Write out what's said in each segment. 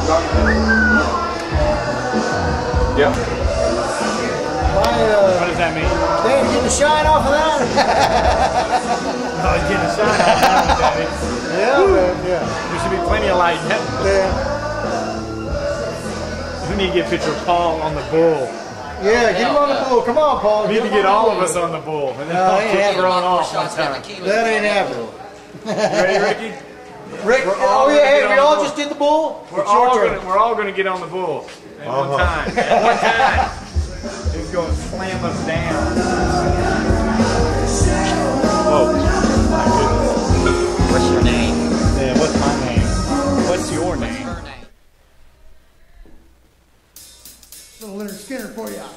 Yep. What does that mean? Dave, you getting a shine off of that? Oh, he's getting a shine off that, Daddy. Yeah, man, yeah. There should be plenty of light. Yeah. We need to get a picture of Paul on the bull. Yeah, get him on the bull. Come on, Paul. We need to get all of us on the bull. And then No, Paul ain't gets happening. thrown off one time. That ain't happening. You ready, Ricky? Rick, all oh yeah, gonna hey, get we on the all bull. just did the bull? We're It's your turn. all gonna get on the bull at one time. At one time. He's going to slam us down. Whoa. My goodness. What's your name? Yeah, what's my name? What's your name? Her name. Little Leonard Skinner for you.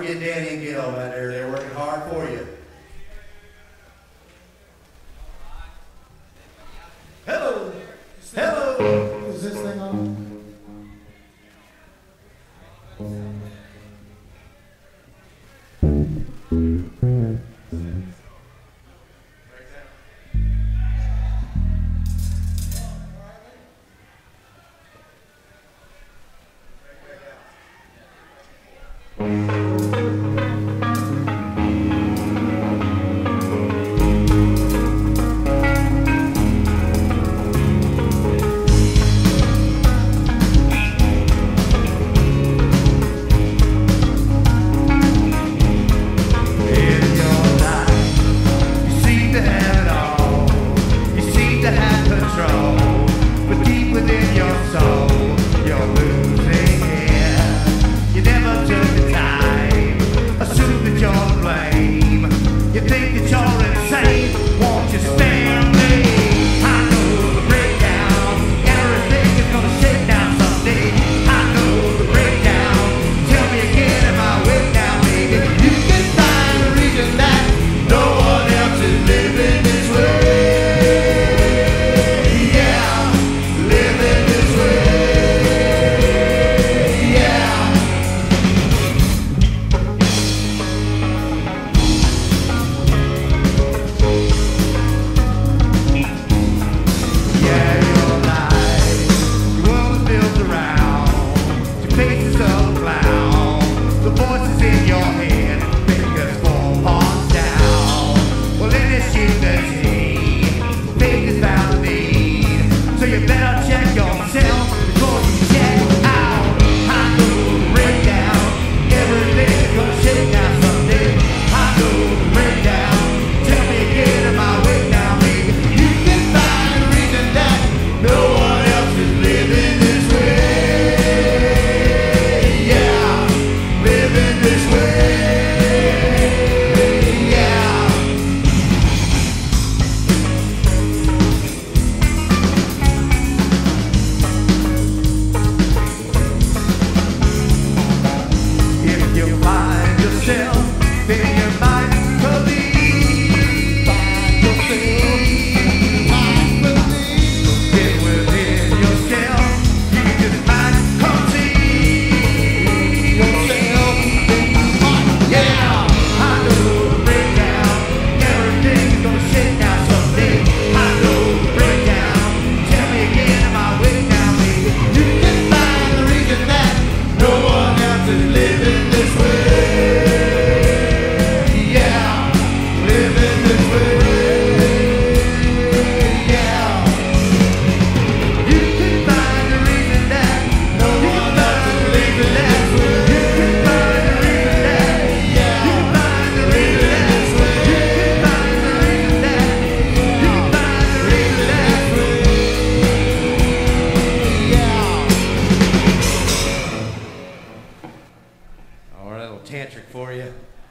you, Danny and Nailbender. They're working hard for you. Hello. Hello. Is this thing on? Tantric for you.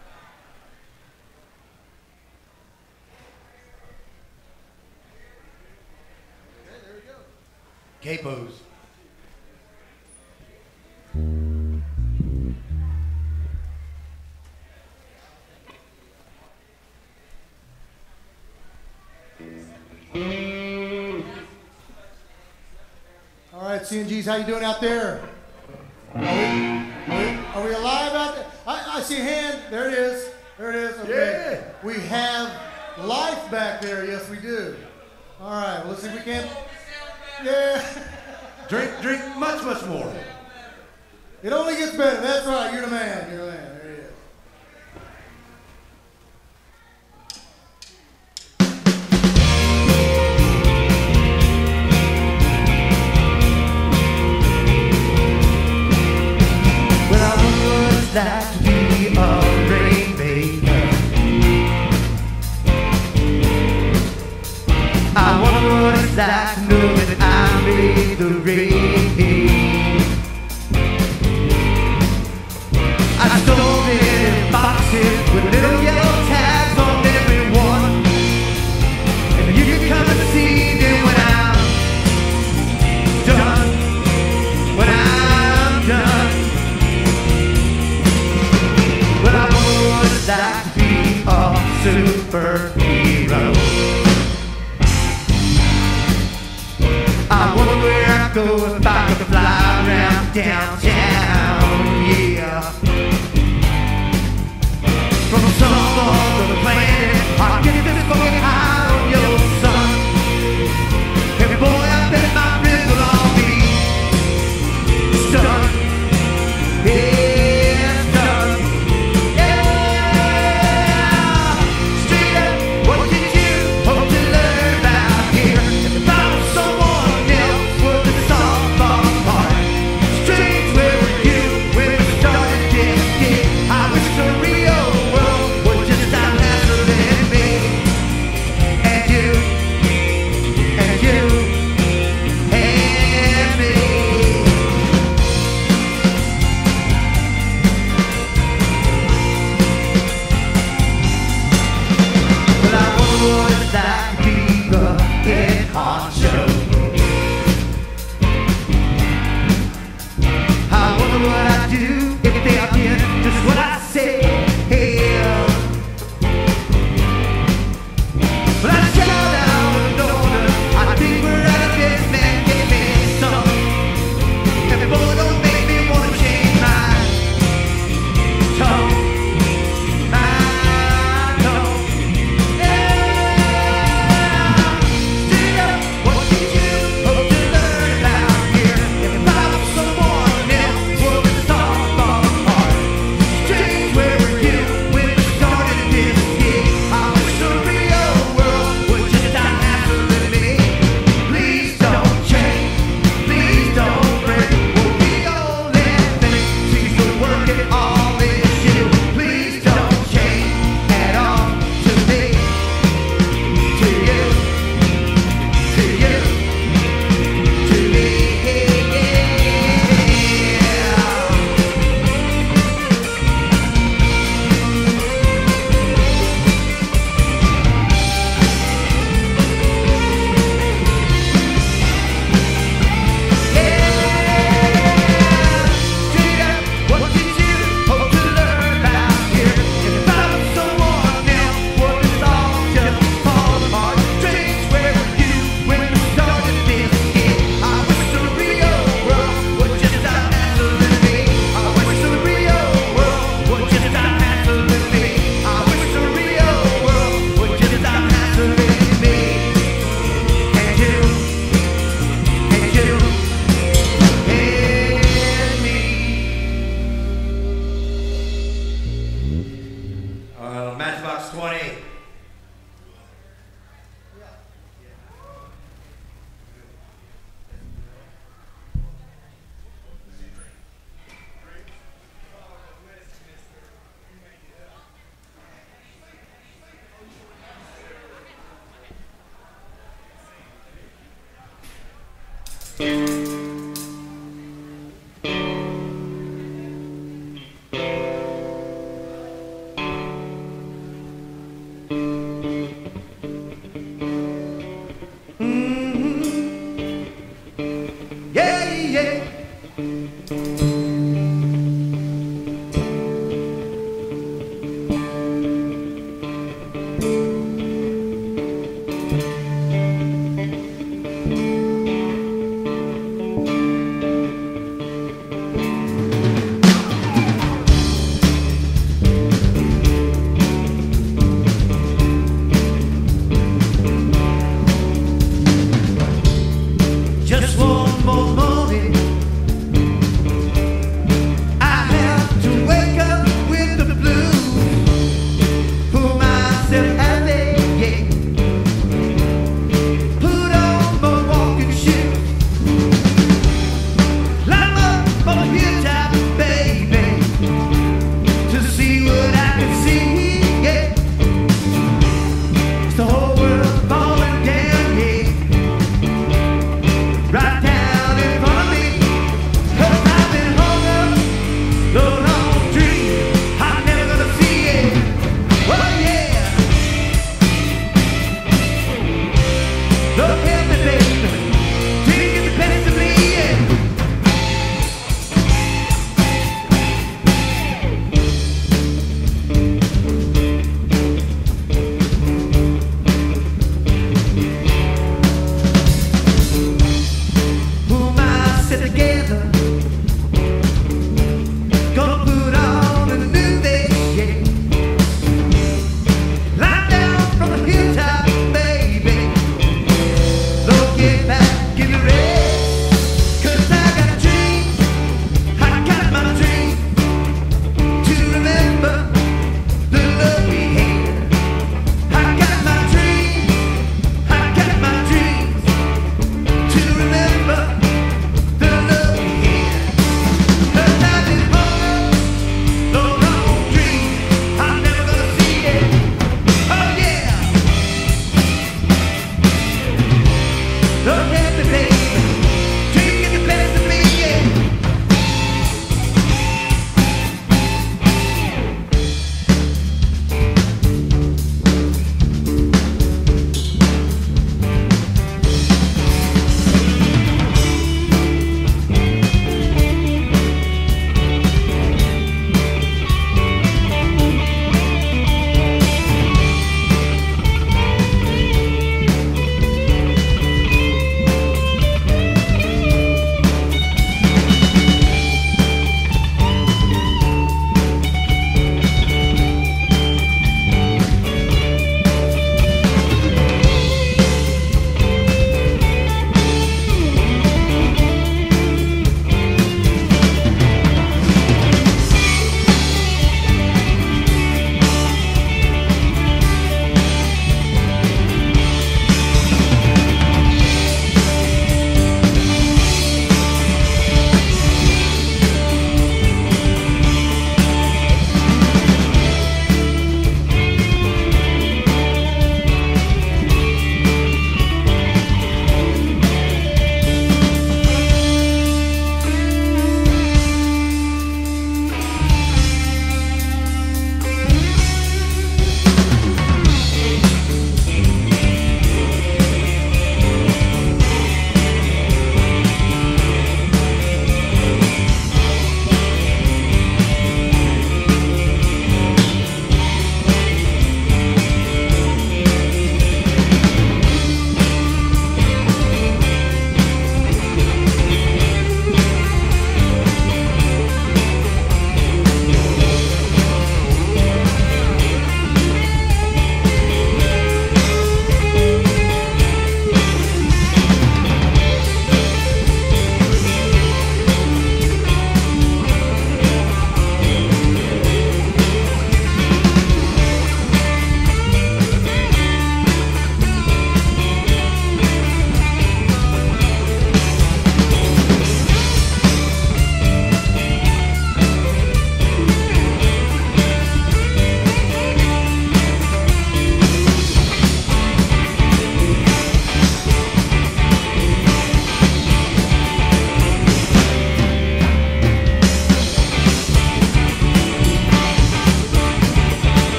Capos. All right, CNGs, how you doing out there? Are we alive out there? I see a hand. There it is. There it is. Okay. Yeah. We have life back there. Yes, we do. All right. Well, let's see if we can. Yeah. Drink much more. It only gets better. That's right. You're the man. You're the man. There it is. Like to be a rainmaker. I wonder what it's like to know that I made the rain. I stole superhero. I wonder where I'd go if I could fly around downtown, yeah. From some other planet, I get this fucking high on your sun. And boy, I bet my friends will all be stunned. Yeah, stunned. Yeah. Straight up, what did you hope to learn about here? If I was someone else, would this all fall apart? Strange, where were you when we started this gig? I wish the real world would just stop hassling me. And you, and you, and me. Well, I wonder what it's like to be the head honcho. I wonder what I'd do if they did just what I say. Well, I'd shout out an order. I think we're out of this, man. Give me some. And boy, don't make me wanna change my tone. My tone. Yeah. Straight up, what did you hope to learn out here? If I was someone else, would this all fall apart? Strange, where were you when we started this gig? I wish the real world would just stop hassling me. Please don't change, please don't break. We'll be only thing seems to work at all is you. Please don't change at all to me, to you, to you, to me. Straight up, what did you hope to learn out here? If I was someone else, would this all just fall apart? Strange, where were you when we started this gig? I wish the real world would just stop hassling me. I wish the real world would just stop hassling me. I wish the real world would just stop hassling me. And you, and you, and me. Matchbox 20. Yeah, yeah.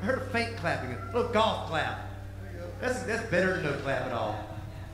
I heard a faint clapping, a little golf clap. That's better than no clap at all.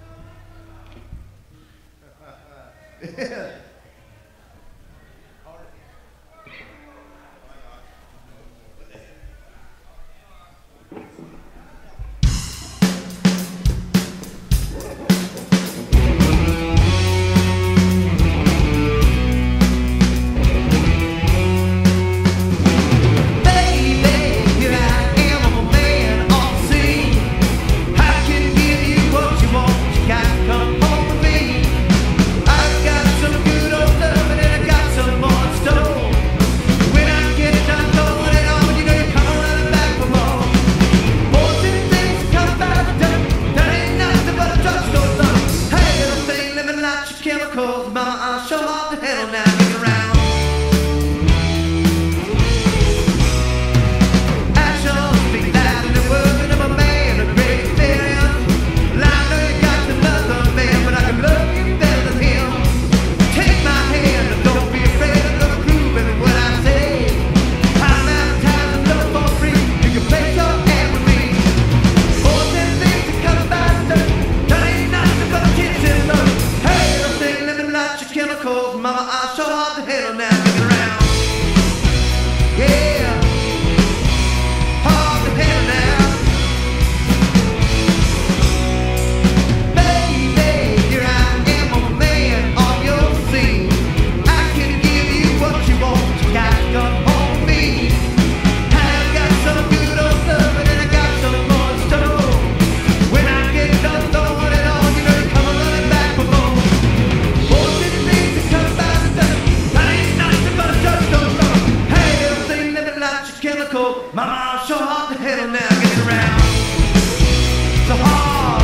Mama, show hard to hell now, get around. So hard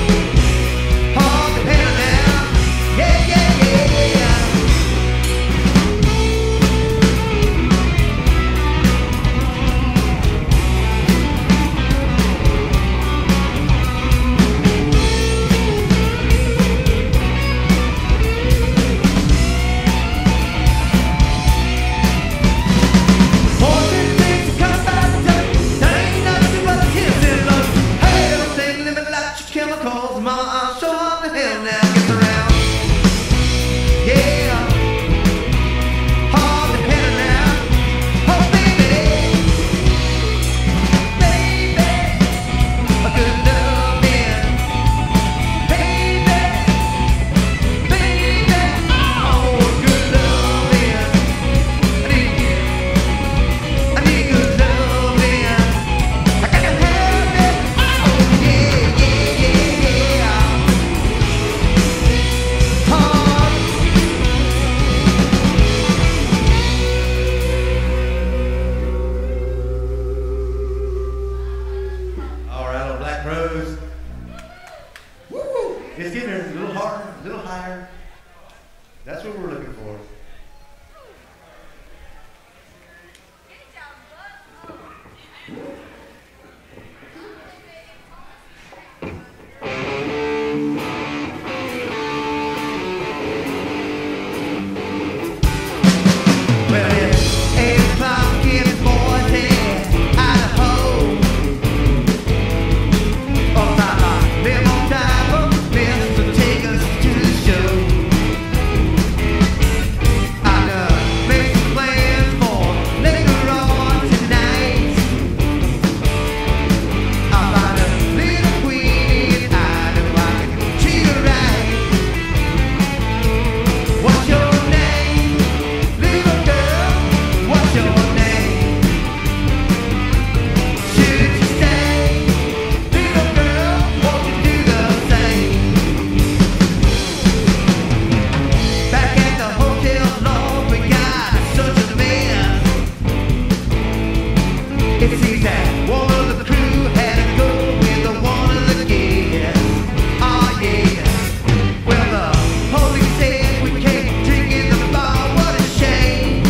to hell now. Yeah, yeah, yeah. Mama, show hard to hell now, get around. Yeah, hard to hell now. Oh baby, baby, a good loving. Baby, baby, oh, good loving. I need good loving. I gotta have it. Oh yeah, yeah, yeah. It's getting a little harder, a little higher. That's what we're looking for. Well, it's 8 o'clock in Boise, Idaho. Oh, my limo driver wants to take us to the show. I done made some plans for later on tonight. I'll find a little queen, I know I can treat her right. What's your name, little girl? What's your name? Should you stay, little girl? Won't you do the same? Back at the hotel, Lord, we got such a mess. It seems that one of the crew had to go with the one of the guests. Oh yeah. Well, the police said we can't drink in the bar. What a shame.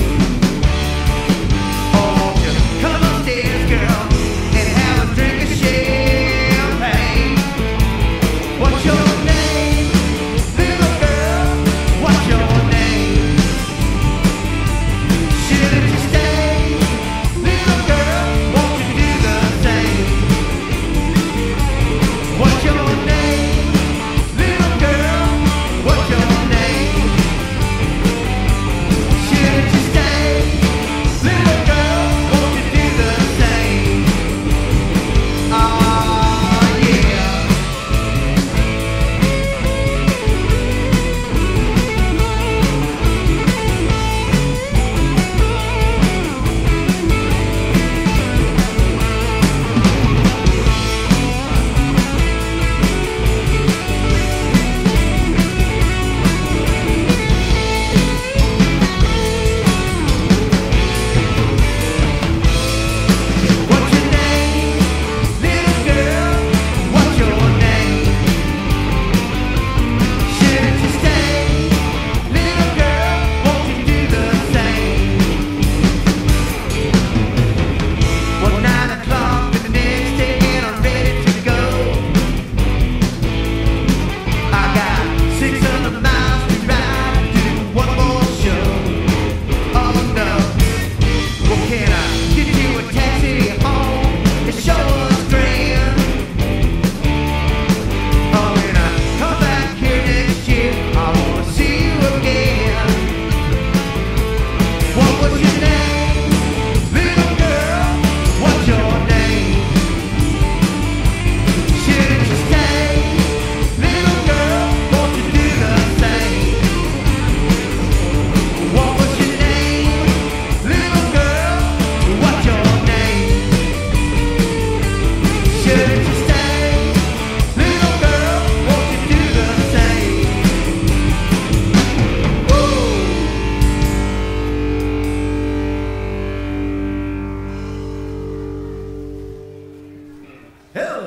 Oh, won't you come upstairs, girl, and have a drink of champagne? What's your name, little girl? What's your name? Shouldn't you stay, little girl? Won't you do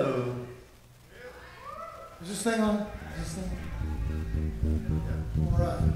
Hello. Is this thing on? Is this thing on? All right.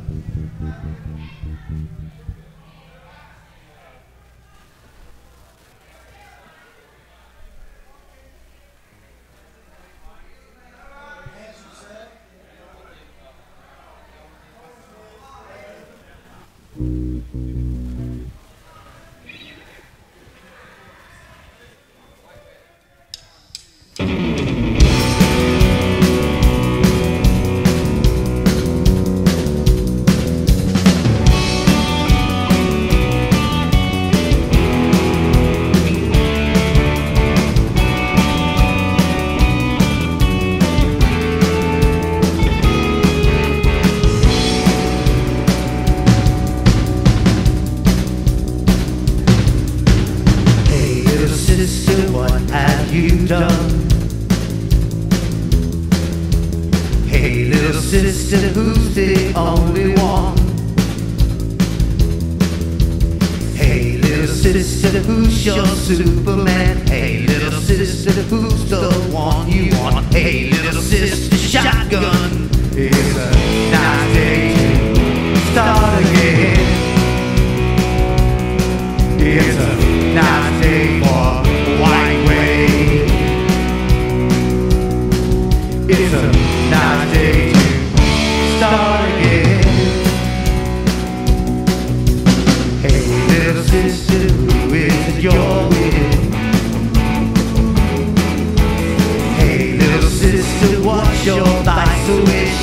Hey, little sister, who's the only one? Hey, little sister, who's your Superman? Hey, little sister, who's the one you want? Hey, little sister, shotgun. It's a nice day to start again. It's a nice day for white way. It's a nice day to start again. Hey, little sister, who is it you're with? Hey, little sister, what's your life's a wish?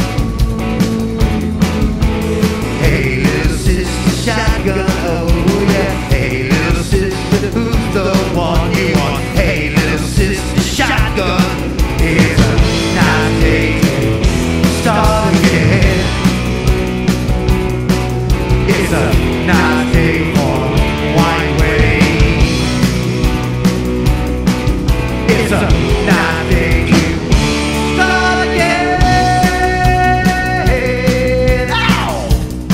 Hey, little sister, shotgun, oh yeah. Hey, little sister, who's the one you want? Hey, little sister, shotgun. It's a nice day to start again. It's a nice day for wine way. It's a nice day to start again. Ow!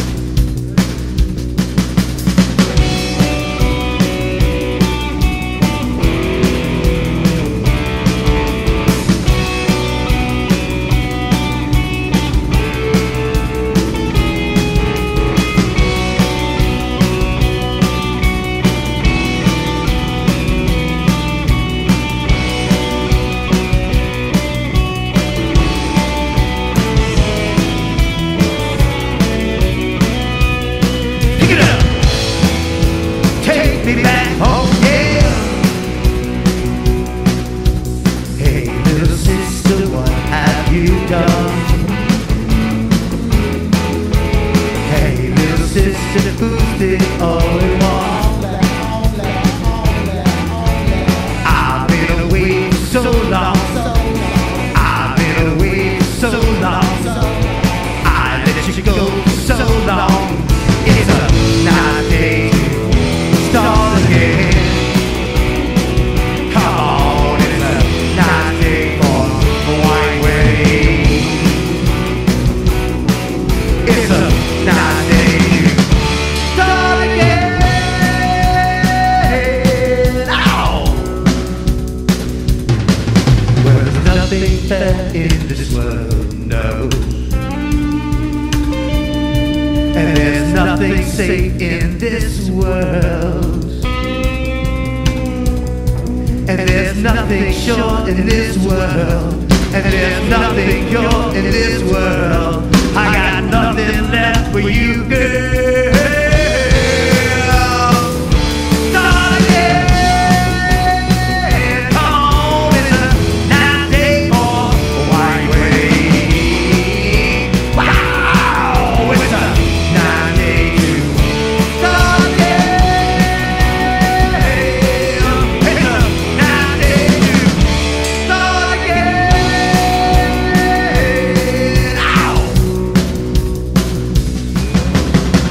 Pick it up. Take me back home, yeah. Hey, little sister, what have you done? Hey, little sister, who's the only one? I've been away for so long. I've been away for so long. I let you go for so long. It's a nice day to start again. Come on, it's a nice day for the wine way. It's a nice day to start again. Ow! Well, there's nothing fair in this world, no. And there's nothing safe in this world. And there's nothing sure in this world. And there's nothing pure in this world. I got nothing left for you, girl. Start again. Come on, it's a nice day for wine way. Wow, it's a nice day to start again. It's a nice day to start again. Ow!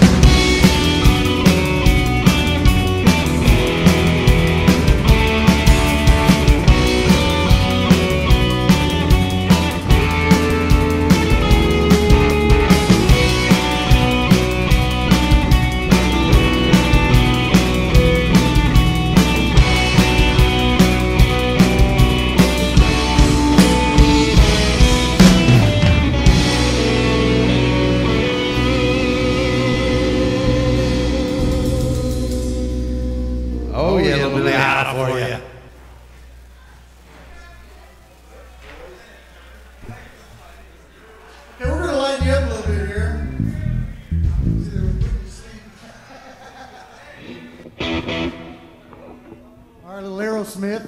little Aerosmith.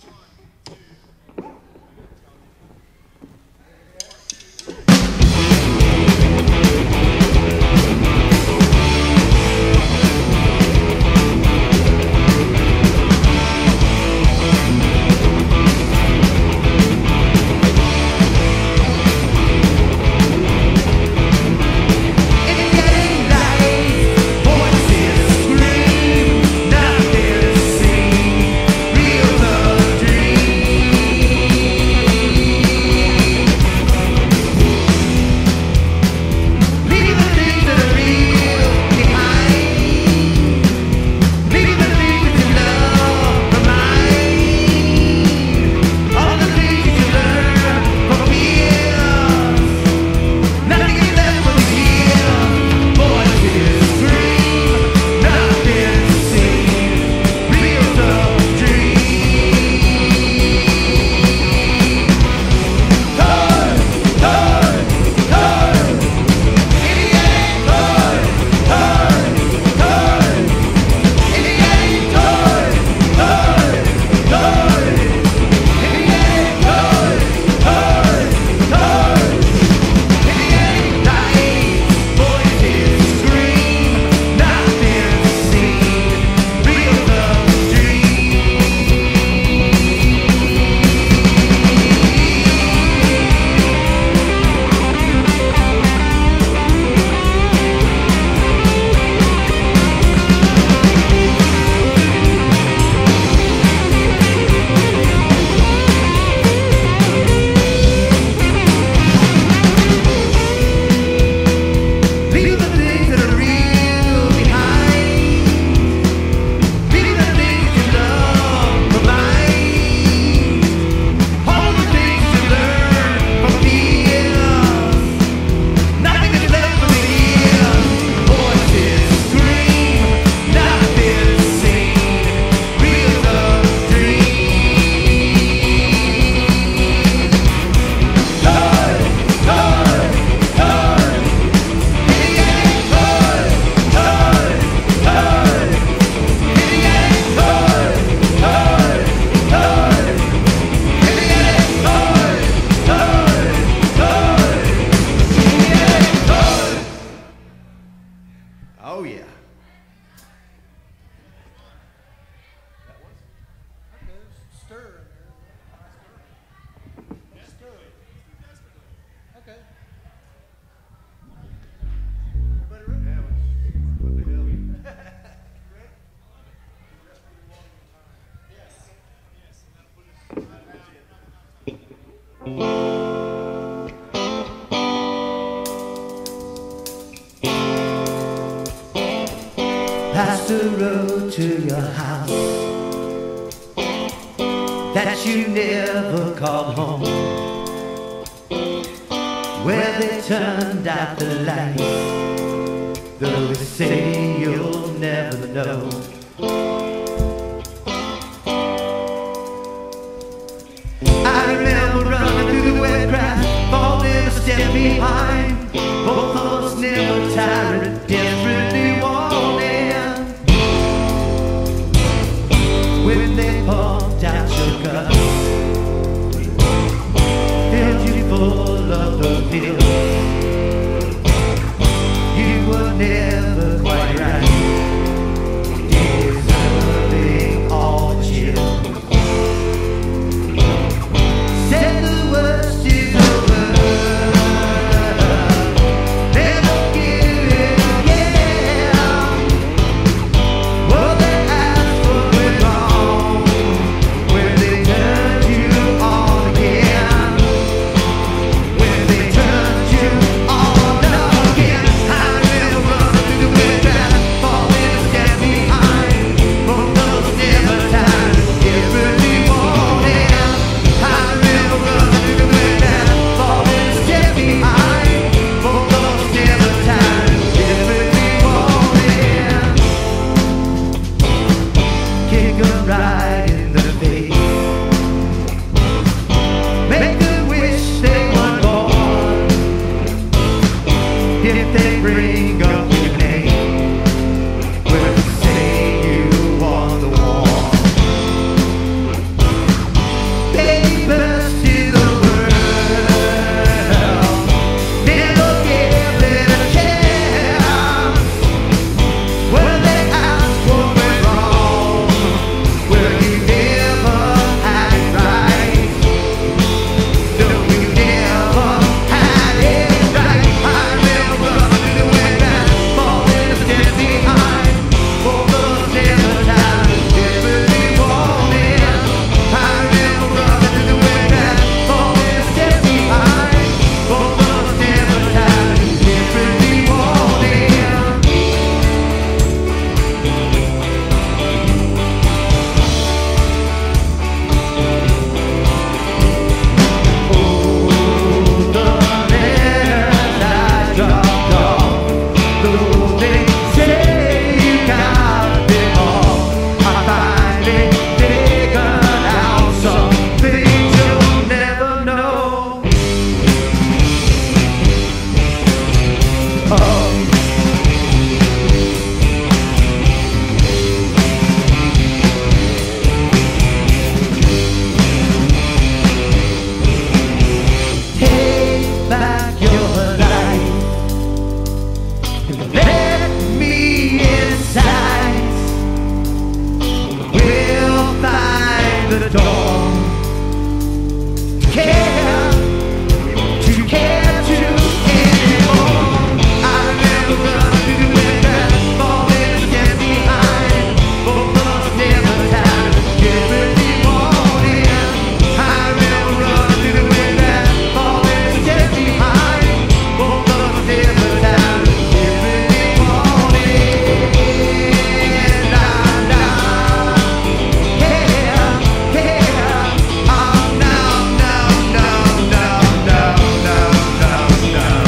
Oh, yeah. Stir. Stir. Okay. Everybody ready? What the hell? Past the road to your house that you never called home, where they turned out the lights, though they say you'll never know. I remember running through the wet grass, falling a step behind, both of us never tired, desperately wanting. When they pumped out your guts, filled you full of the pills, you were never quite right, deserving all chill. Said the worst is over, never give it again. Well, they asked for it wrong when they turned you on again. When they turned don't care to care to anymore. I remember running with that falling again behind. Both of us never had every morning. I remember running with that falling again behind. Both of us never had every morning. And I'm down, yeah, yeah. I'm down, down, down, down, down, down, down, down.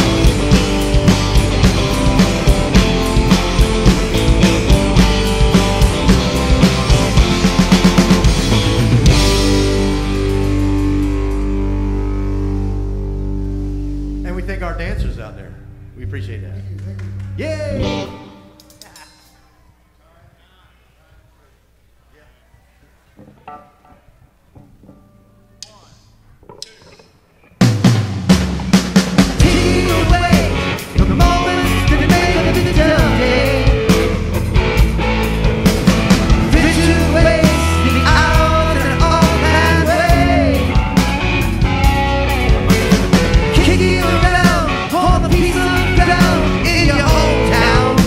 And we thank our dancers out there. We appreciate that. Yay! Take away the moments that make the day. Situates the hours and all that way. Kicking around all the piece of ground in your hometown.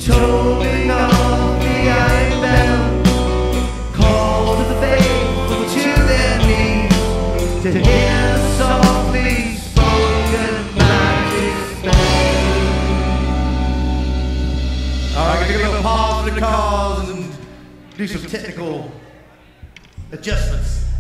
Tolling off the iron bell, call to the faithful to their knees, to hear the softly spoken magic spell. Alright, we're gonna get a little pause for the cause and do some technical adjustments.